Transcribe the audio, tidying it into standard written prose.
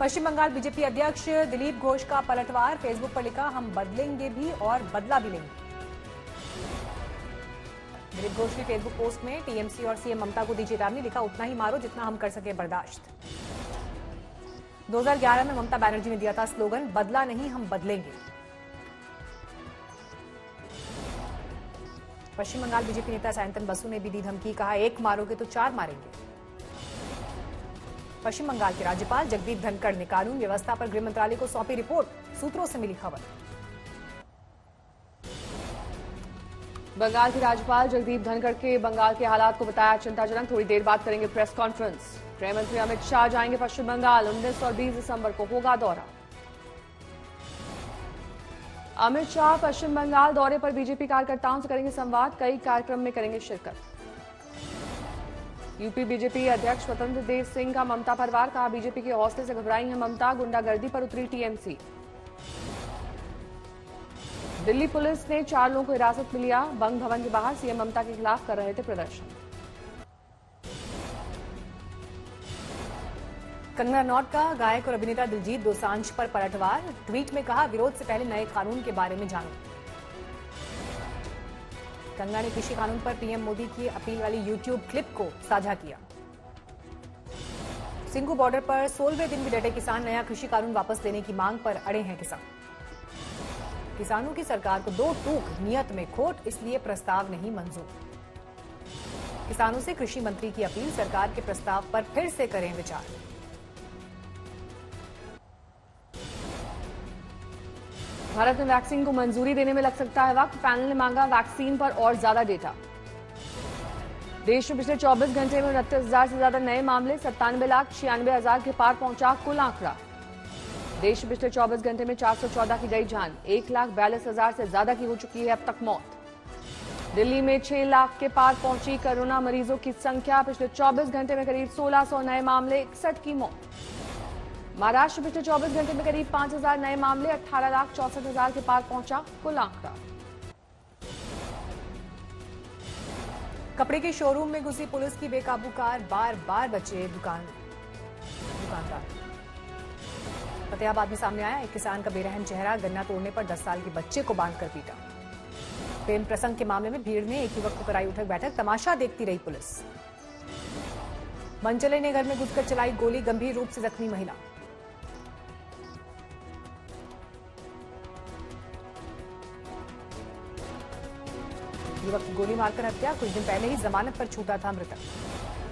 पश्चिम Bengal BJP अध्यक्ष दिलीप घोष का पलटवार, फेसबुक पर लिखा, हम बदलेंगे भी और बदला भी लेंगे। दिलीप घोष ने फेसबुक पोस्ट में टीएमसी और सीएम ममता को दी चेतावनी, लिखा, उतना ही मारो जितना हम कर सके बर्दाश्त। 2011 में ममता बनर्जी ने दिया था स्लोगन, बदला नहीं हम बदलेंगे। पश्चिम बंगाल बीजेपी नेता सायंतन बसु ने भी दी धमकी, कहा, एक मारोगे तो चार मारेंगे। पश्चिम बंगाल के राज्यपाल जगदीप धनखड़ ने कानून व्यवस्था पर गृह मंत्रालय को सौंपी रिपोर्ट, सूत्रों से मिली खबर। बंगाल के राज्यपाल जगदीप धनखड़ के बंगाल के हालात को बताया चिंताजनक। थोड़ी देर बाद करेंगे प्रेस कॉन्फ्रेंस। गृह मंत्री अमित शाह जाएंगे पश्चिम बंगाल, 19 और 20 दिसंबर को होगा दौरा। अमित शाह पश्चिम बंगाल दौरे पर बीजेपी कार्यकर्ताओं से करेंगे संवाद, कई कार्यक्रम में करेंगे शिरकत। यूपी बीजेपी अध्यक्ष स्वतंत्र देव सिंह का ममता परिवार, कहा, बीजेपी के हौसले से घबराई है ममता, गुंडागर्दी पर उतरी टीएमसी। दिल्ली पुलिस ने 4 लोगों को हिरासत में लिया, बंग भवन के बाहर सीएम ममता के खिलाफ कर रहे थे प्रदर्शन। कंगना रनौत का गायक और अभिनेता दिलजीत दोसांझ पर पलटवार, ट्वीट में कहा, विरोध से पहले नए कानून के बारे में जानो। कंगना ने कृषि कानून पर पीएम मोदी की अपील वाली यूट्यूब क्लिप को साझा किया। सिंघू बॉर्डर पर 16वें दिन भी डटे किसान, नया कृषि कानून वापस लेने की मांग पर अड़े हैं किसान। किसानों की सरकार को 2 टूक, नियत में खोट, इसलिए प्रस्ताव नहीं मंजूर। किसानों से कृषि मंत्री की अपील, सरकार के प्रस्ताव पर फिर से करें विचार। भारत में वैक्सीन को मंजूरी देने में लग सकता है वक्त, पैनल ने मांगा वैक्सीन पर और ज्यादा डेटा। देश में पिछले 24 घंटे में 29,000 से ज्यादा नए मामले, 97,96,000 के पार पहुंचा कुल आंकड़ा। देश में पिछले 24 घंटे में 414 की गई जान, 1,42,000 से ज्यादा की हो चुकी है अब तक मौत। दिल्ली में 6 लाख के पार पहुंची कोरोना मरीजों की संख्या, पिछले 24 घंटे में करीब 1,600 नए मामले, 61 की मौत। महाराष्ट्र पिछले 24 घंटे में करीब 5,000 नए मामले, 18,64,000 के पार पहुंचा कुल आंकड़ा। कपड़े के शोरूम में घुसी पुलिस की बेकाबू कार, बार बार बचे दुकानदार। फतेहाबाद में सामने आया एक किसान का बेरहम चेहरा, गन्ना तोड़ने पर 10 साल के बच्चे को बांधकर पीटा। प्रेम प्रसंग के मामले में भीड़ ने एक युवक को कराई उठक बैठक, तमाशा देखती रही पुलिस। मनचले ने घर में घुसकर चलाई गोली, गंभीर रूप से जख्मी महिला। युवक की गोली मारकर हत्या, कुछ दिन पहले ही जमानत पर छूटा था मृतक।